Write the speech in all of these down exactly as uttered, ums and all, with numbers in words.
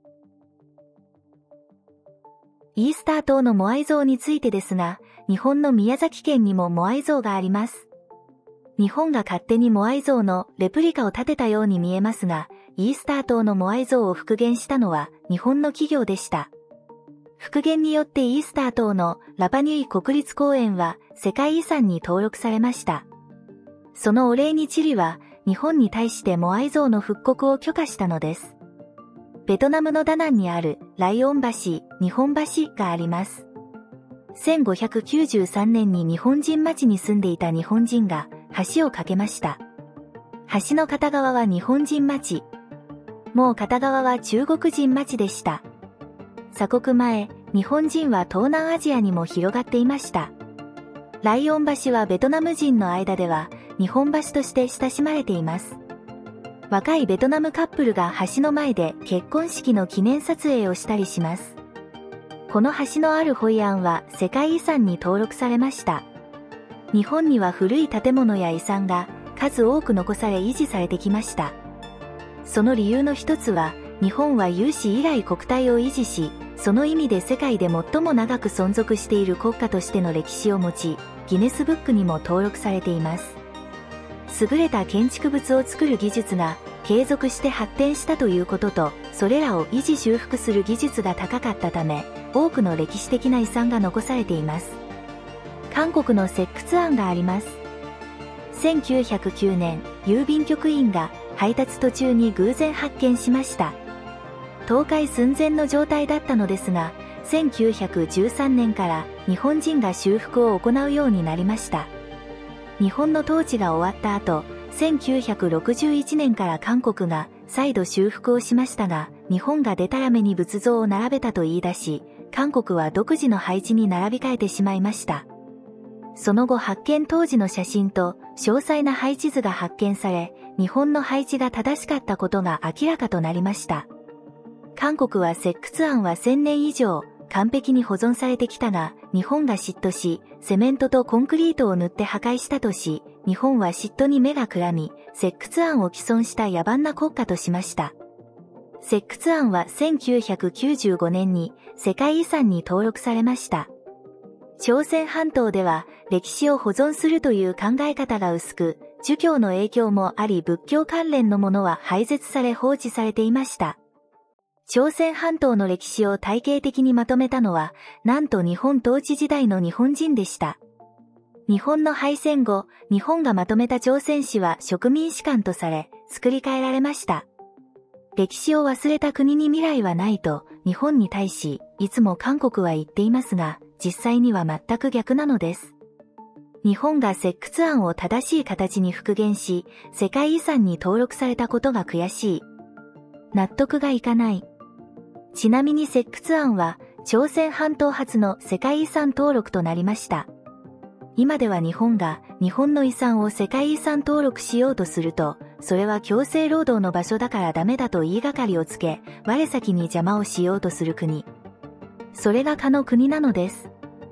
イースター島のモアイ像についてですが、日本の宮崎県にもモアイ像があります。日本が勝手にモアイ像のレプリカを建てたように見えますが、イースター島のモアイ像を復元したのは日本の企業でした。復元によってイースター島のラパニュイ国立公園は世界遺産に登録されました。そのお礼にチリは日本に対してモアイ像の復刻を許可したのです。ベトナムのダナンにあるライオン橋、日本橋があります。せんごひゃくきゅうじゅうさんねんに日本人町に住んでいた日本人が橋を架けました。橋の片側は日本人町。もう片側は中国人町でした。鎖国前、日本人は東南アジアにも広がっていました。ライオン橋はベトナム人の間では日本橋として親しまれています。若いベトナムカップルが橋の前で結婚式の記念撮影をしたりします。この橋のあるホイアンは世界遺産に登録されました。日本には古い建物や遺産が数多く残され維持されてきました。その理由の一つは、日本は有史以来国体を維持し、その意味で世界で最も長く存続している国家としての歴史を持ち、ギネスブックにも登録されています。優れた建築物を作る技術が継続して発展したということと、それらを維持修復する技術が高かったため、多くの歴史的な遺産が残されています。韓国の石窟案があります。せんきゅうひゃくきゅうねん、郵便局員が配達途中に偶然発見しました。倒壊寸前の状態だったのですが、せんきゅうひゃくじゅうさんねんから日本人が修復を行うようになりました。日本の統治が終わった後、せんきゅうひゃくろくじゅういちねんから韓国が再度修復をしましたが、日本がでたらめに仏像を並べたと言い出し、韓国は独自の配置に並び替えてしまいました。その後発見当時の写真と詳細な配置図が発見され、日本の配置が正しかったことが明らかとなりました。韓国は石窟案はせんねん以上完璧に保存されてきたが、日本が嫉妬し、セメントとコンクリートを塗って破壊したとし、日本は嫉妬に目がくらみ、石窟案を毀損した野蛮な国家としました。石窟案はせんきゅうひゃくきゅうじゅうごねんに世界遺産に登録されました。朝鮮半島では歴史を保存するという考え方が薄く、儒教の影響もあり仏教関連のものは廃絶され放置されていました。朝鮮半島の歴史を体系的にまとめたのは、なんと日本統治時代の日本人でした。日本の敗戦後、日本がまとめた朝鮮史は植民史観とされ、作り変えられました。歴史を忘れた国に未来はないと、日本に対し、いつも韓国は言っていますが、実際には全く逆なのです。日本が石窟案を正しい形に復元し、世界遺産に登録されたことが悔しい。納得がいかない。ちなみに石窟案は、朝鮮半島初の世界遺産登録となりました。今では日本が日本の遺産を世界遺産登録しようとすると、それは強制労働の場所だからダメだと言いがかりをつけ、我先に邪魔をしようとする国。それがかの国なのです。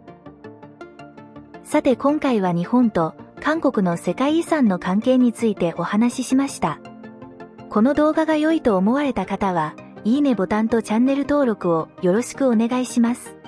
さて今回は日本と韓国の世界遺産の関係についてお話ししました。この動画が良いと思われた方は、いいねボタンとチャンネル登録をよろしくお願いします。